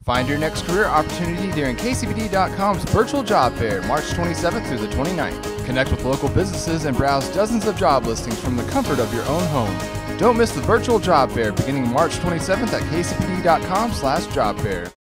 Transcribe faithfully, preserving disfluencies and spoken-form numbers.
Find your next career opportunity during K C P D dot com's virtual job fair, March twenty-seventh through the twenty-ninth. Connect with local businesses and browse dozens of job listings from the comfort of your own home. Don't miss the virtual job fair beginning March twenty-seventh at K C P D dot com slash job fair.